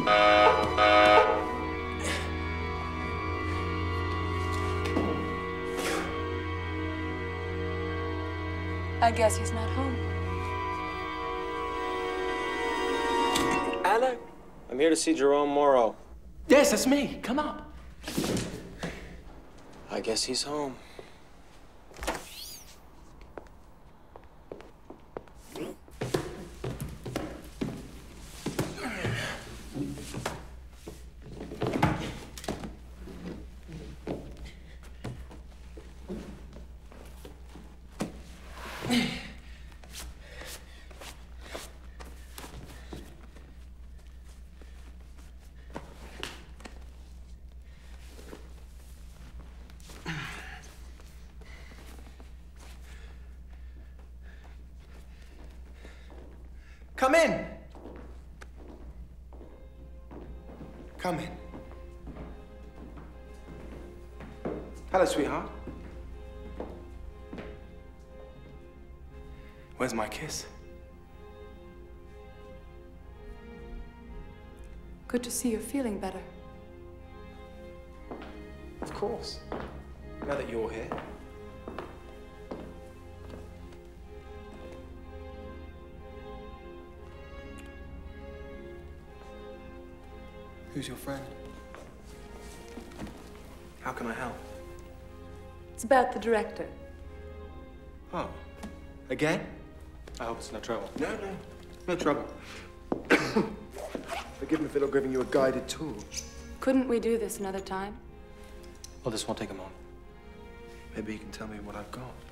I guess he's not home. Anna? I'm here to see Jerome Morrow. Yes, that's me. Come up. I guess he's home. Come in. Come in. Hello, sweetheart. Where's my kiss? Good to see you're feeling better. Of course. Now that you're here. Who's your friend? How can I help? It's about the director. Oh. Again? I hope it's no trouble. No trouble. Forgive me for not giving you a guided tour. Couldn't we do this another time? Well, this won't take a moment. Maybe you can tell me what I've got.